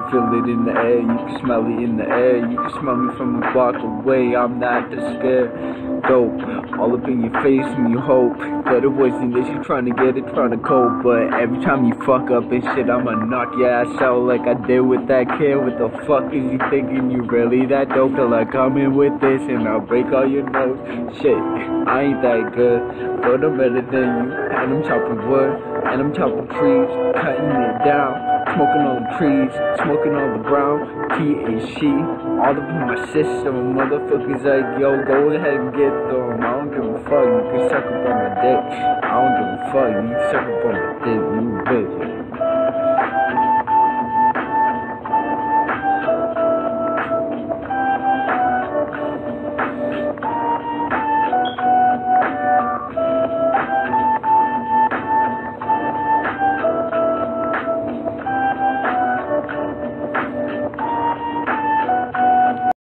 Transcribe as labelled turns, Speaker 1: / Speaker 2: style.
Speaker 1: can feel it in the air, you can smell it in the air. You can smell me from a block away, I'm not that scared. Dope, all up in your face and you hope that it wasn't this, you trying to get it, trying to cope. But every time you fuck up and shit, I'ma knock your ass out like I did with that kid. What the fuck is you thinking? You really that dope? Till I come in with this and I'll break all your nose. Shit, I ain't that good, but I'm better than you. And I'm chopping wood, and I'm chopping trees, cutting it down, smoking all the trees, smoking all the brown, THC, all up in my system. Motherfuckers like, yo, go ahead and get them. I don't give a fuck, you can suck up on my dick. I don't give a fuck, you can suck up on my dick.